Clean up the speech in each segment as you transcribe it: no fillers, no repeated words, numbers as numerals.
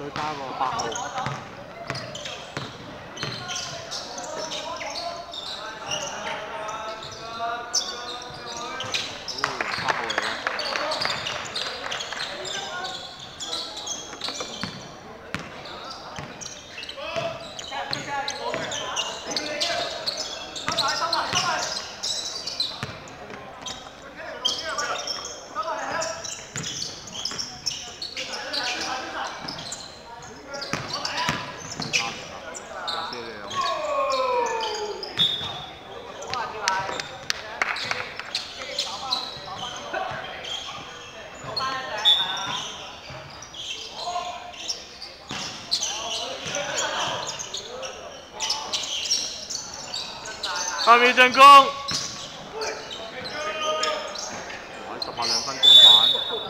佢加個8號。8號嚟嘅。8秒進攻。18兩分攻反。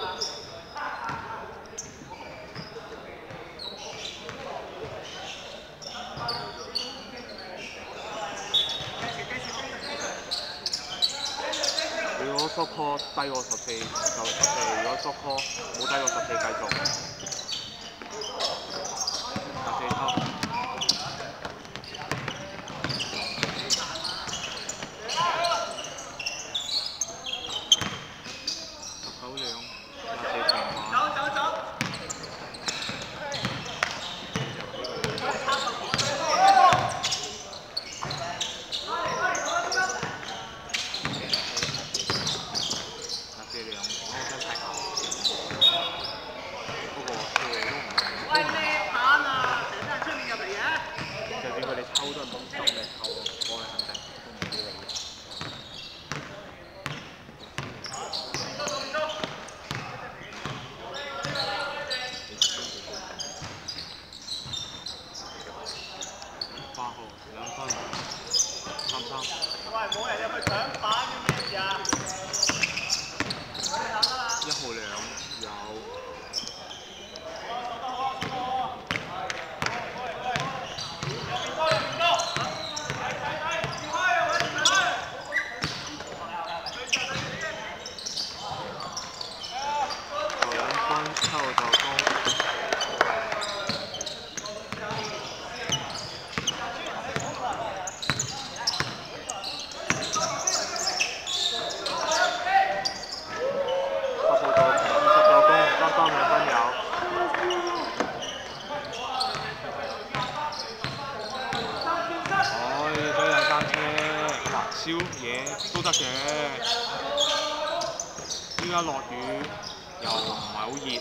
如果 shot call 低過14就14，如果 shot call 冇低過14繼續。14偷。8號2分3-3。喂，冇人入去搶板嘅咩事啊？1號2有。燒嘢都得嘅，依家落雨又唔係好熱，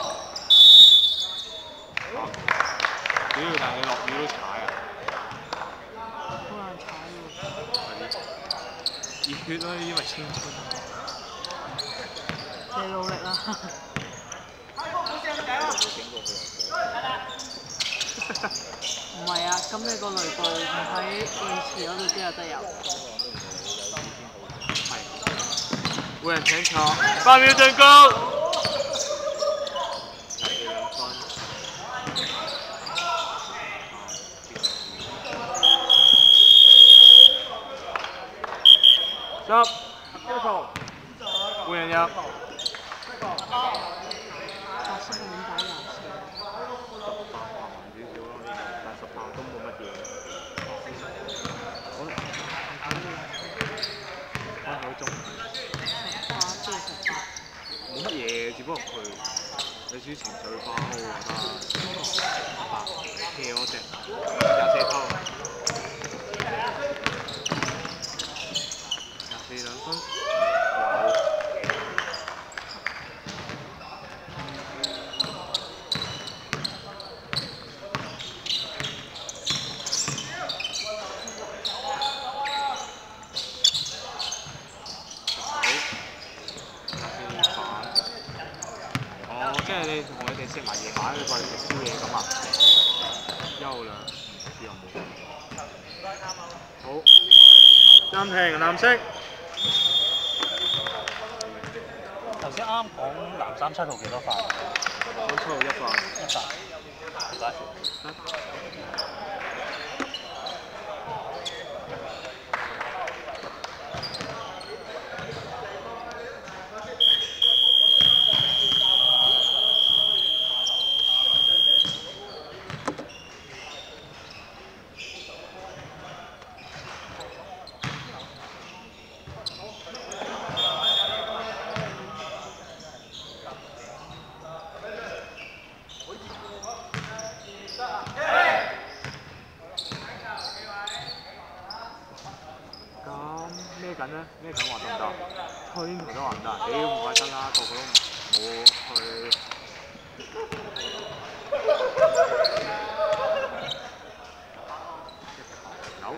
主要但係你落雨都踩啊，好難踩喎。熱血咯，因為青春。你努力啦。唔係啊，咁你個雷暴唔喺泳池嗰度先有得游。係。每人請坐。8秒進攻。10。每人入。冇乜嘢，只不過佢有少少情緒化咯，我覺得。hea 嗰隻24偷，24兩分。即係你同佢哋食埋夜晚，你過嚟食宵夜咁啊？休兩次又冇。好，暫停藍色。 頭先啱講藍3 7號幾多塊 ？3 7號1塊。 1塊。唔該。 得，推呢條都話唔得，屌唔怪得啦，個個都冇去。有。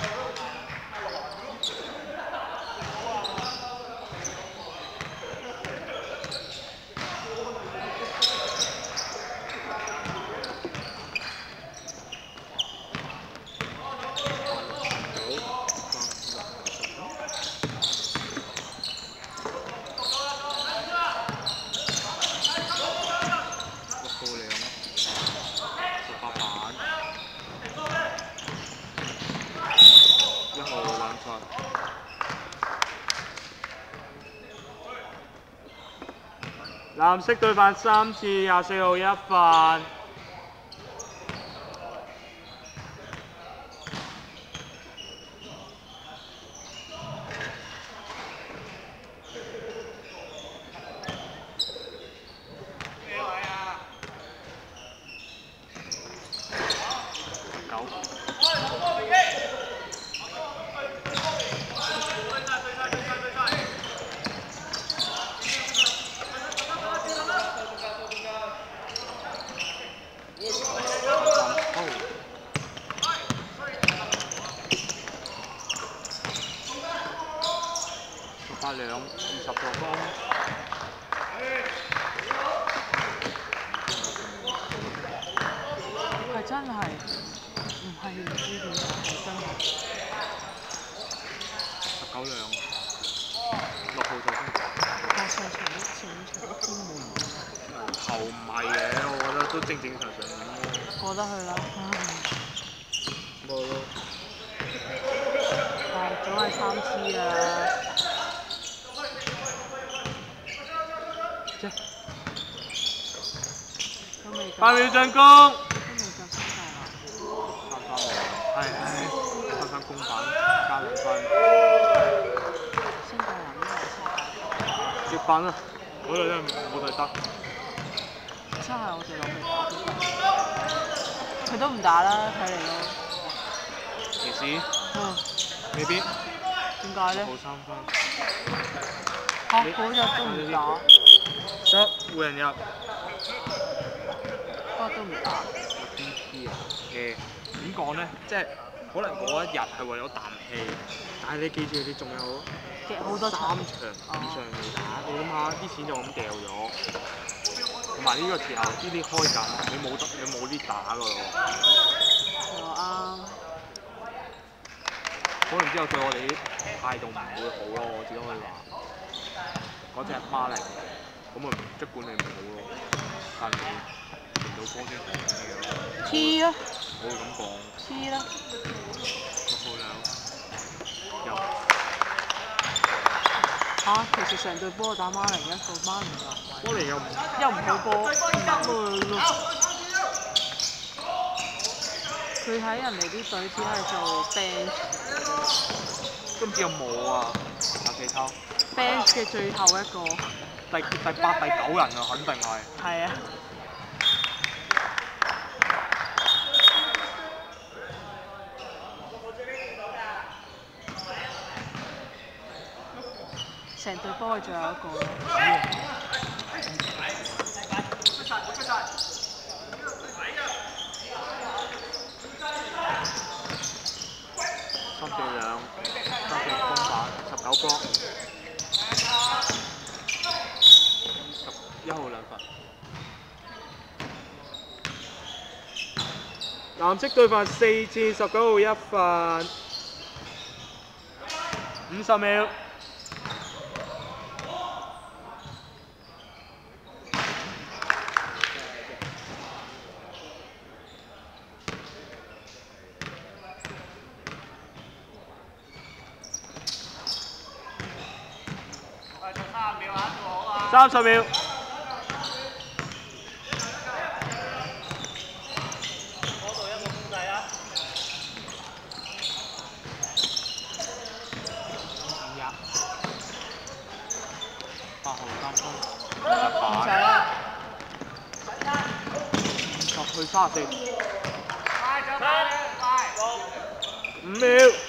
藍色對犯3次，24號1犯。8兩20個分。 係真係，唔係唔知點解係真係。 19兩，6號就先。 但上場一都冇。 球唔係嘅，我覺得都正正常常咁咯。 過得去啦。 冇咯。 係，總係3次啊！ 8秒進攻。 都未夠3大啦。 3-3公反，加2分。 新大男呢個係新大。 接板啊！嗰度真係冇對得。 真係我哋諗未打，佢都唔打啦，睇嚟都。 騎士？未必。 點解咧？ 好3分。 嗰日都唔打。 得換人入。 都唔打。 DP 啊，點講咧？即係可能嗰一日係為咗啖氣，但係你記住，你仲有好多 3場以上未打，你諗下啲錢就咁掉咗，同埋呢個時候呢啲開緊，你冇啲打㗎咯。 啱。 可能之後對我哋啲態度唔會好咯，我只可以話嗰隻孖嚟，咁啊即管你唔好咯，但係。 到波先講嘅咯。 黐啦！ 我會咁講。 黐啦 6號兩。有。 嚇！其實成隊波打孖零一個孖零啊。 孖零又唔好波，佢喺人哋啲隊只係做 bench。 今次有冇啊？有幾抽 ？bench 嘅最後一個。 第8、第9人啊，肯定係。 係啊。 成隊波係最後一個咯。 3-4兩，3-4公反，19波，11號2分。藍色對犯4次，19號1分，50秒。 30秒。 嗰度一個公仔啊 8號3分。 唔使啦。 10去34。5秒。